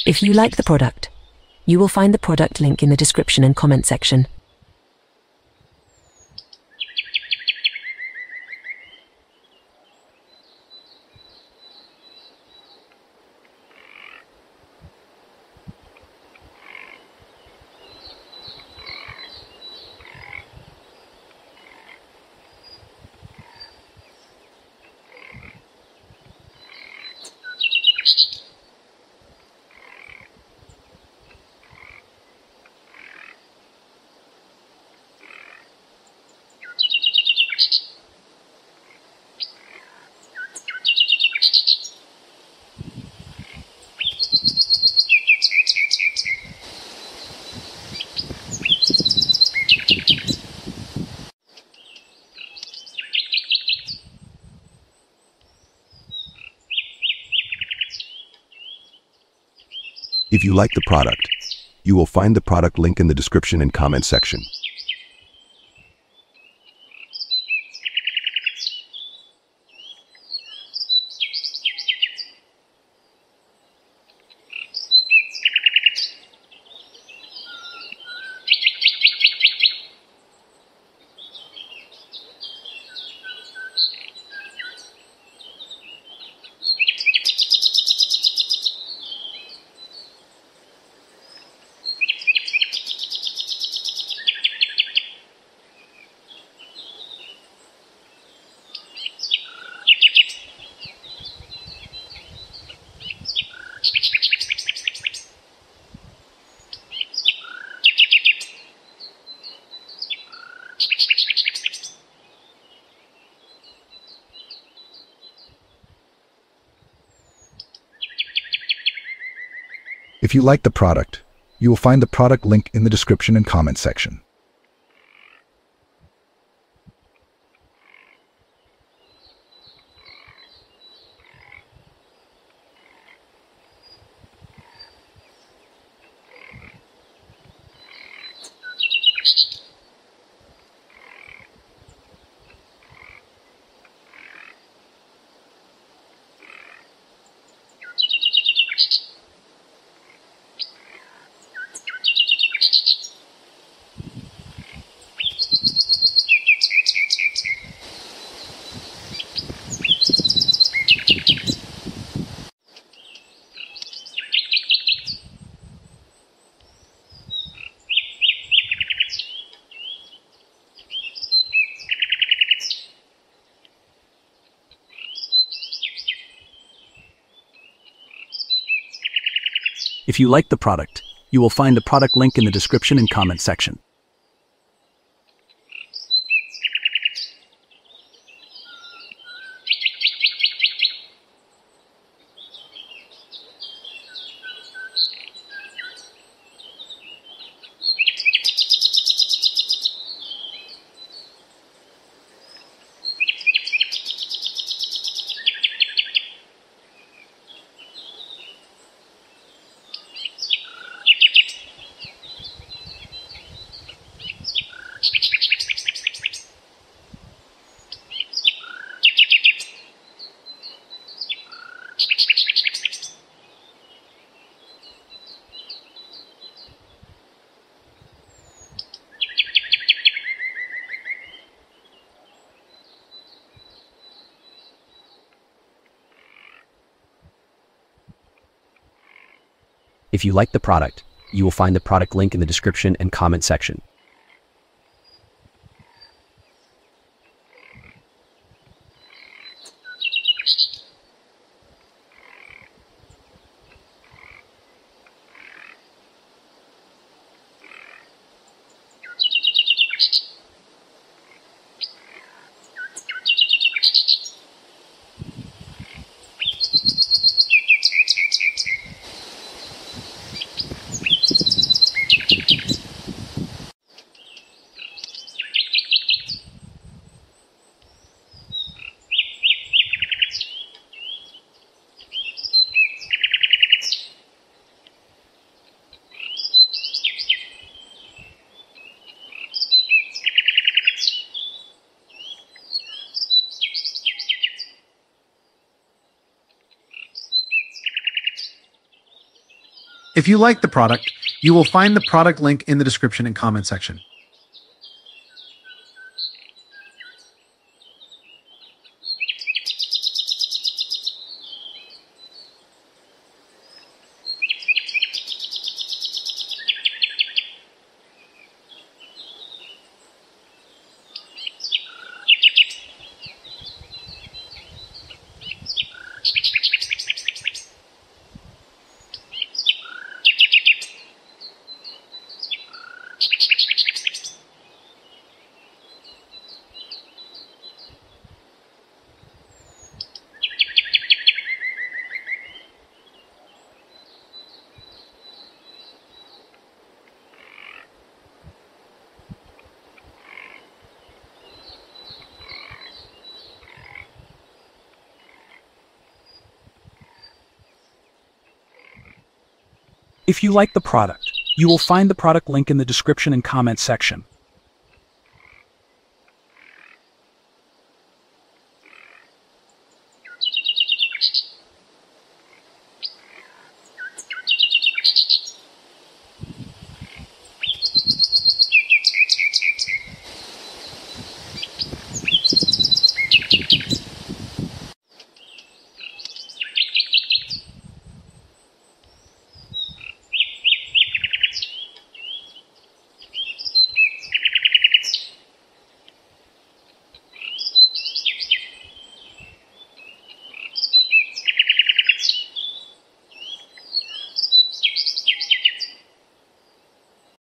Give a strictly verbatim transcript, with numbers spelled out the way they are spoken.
If you like the product, you will find the product link in the description and comment section. If you like the product, you will find the product link in the description and comment section. If you like the product, you will find the product link in the description and comment section. Thank you. If you like the product, you will find the product link in the description and comment section. If you like the product, you will find the product link in the description and comment section. If you like the product, you will find the product link in the description and comment section. If you like the product, you will find the product link in the description and comment section.